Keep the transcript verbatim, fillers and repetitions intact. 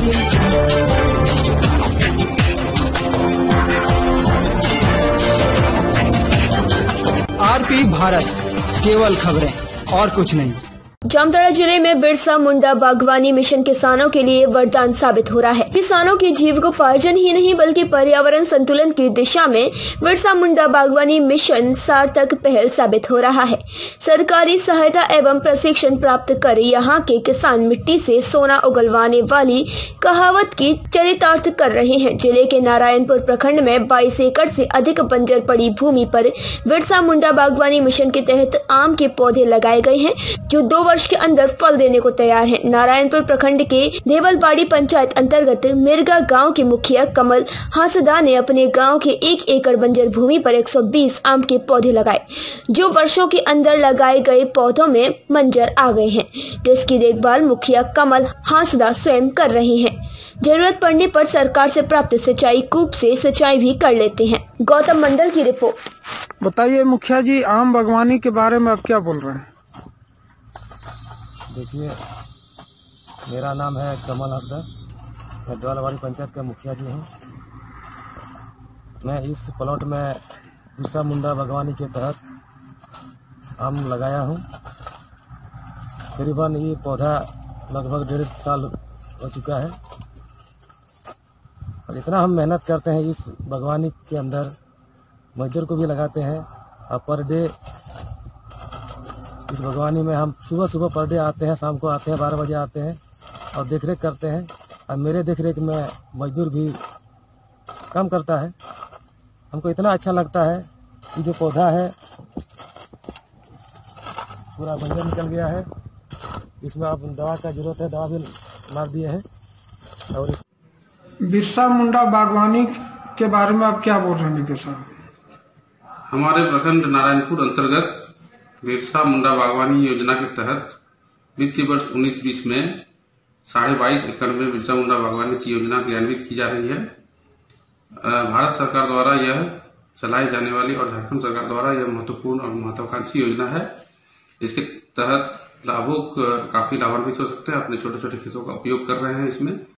RP Bharat, केवल खबरें और कुछ नहीं। जामताड़ा जिले में बिरसा मुंडा बागवानी मिशन किसानों के लिए वरदान साबित हो रहा है। किसानों की जीविकोपार्जन ही नहीं बल्कि पर्यावरण संतुलन की दिशा में बिरसा मुंडा बागवानी मिशन सार्थक पहल साबित हो रहा है। सरकारी सहायता एवं प्रशिक्षण प्राप्त कर यहाँ के किसान मिट्टी से सोना उगलवाने वाली कहावत की चरितार्थ कर रहे हैं। जिले के नारायणपुर प्रखंड में बाईस एकड़ से अधिक बंजर पड़ी भूमि पर बिरसा मुंडा बागवानी मिशन के तहत आम के पौधे लगाए गए हैं, जो दो वर्ष के अंदर फल देने को तैयार है। नारायणपुर प्रखंड के देवलबाड़ी पंचायत अंतर्गत मिर्गा गांव के मुखिया कमल हांसदा ने अपने गांव के एक एकड़ बंजर भूमि पर एक सौ बीस आम के पौधे लगाए, जो वर्षों के अंदर लगाए गए पौधों में मंजर आ गए हैं, जिसकी देखभाल मुखिया कमल हांसदा स्वयं कर रहे हैं। जरूरत पड़ने पर सरकार से प्राप्त सिंचाई कूप से सिंचाई भी कर लेते हैं। गौतम मंडल की रिपोर्ट। बताइए मुखिया जी, आम बागवानी के बारे में आप क्या बोल रहे हैं? देखिए, मेरा नाम है कमल हांसदा, मैं देवलबाड़ी पंचायत का मुखिया जी हूँ। मैं इस प्लॉट में बिरसा मुंडा बागवानी के तहत आम लगाया हूँ। करीबन ये पौधा लगभग डेढ़ साल हो चुका है और इतना हम मेहनत करते हैं इस बागवानी के अंदर, मजदूर को भी लगाते हैं और पर डे इस बागवानी में हम सुबह सुबह पर डे आते हैं, शाम को आते हैं, बारह बजे आते हैं और देखरेख करते हैं। और मेरे देखरेख में मजदूर भी काम करता है। हमको इतना अच्छा लगता है कि जो पौधा है पूरा बंजर निकल गया है, इसमें अब दवा का जरूरत है, दवा भी मार दिए हैं। और बिरसा मुंडा बागवानी के बारे में आप क्या बोल रहे हैं विजय साहब? हमारे प्रखंड नारायणपुर अंतर्गत बिरसा मुंडा बागवानी योजना के तहत वित्तीय वर्ष उन्नीस बीस में साढ़े बाईस एकड़ में बिरसा मुंडा बागवानी की योजना क्रियान्वित की जा रही है। भारत सरकार द्वारा यह चलाई जाने वाली और झारखंड सरकार द्वारा यह महत्वपूर्ण और महत्वाकांक्षी योजना है। इसके तहत लाभुक काफी लाभान्वित हो सकते हैं, अपने छोटे छोटे खेतों का उपयोग कर रहे हैं इसमें।